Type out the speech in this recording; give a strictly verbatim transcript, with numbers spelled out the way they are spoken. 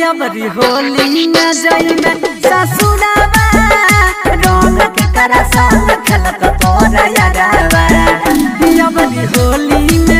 अबरी होली में जई में ससुरावा रंग के करा संग खेलत तोरा यारावा अबरी होली में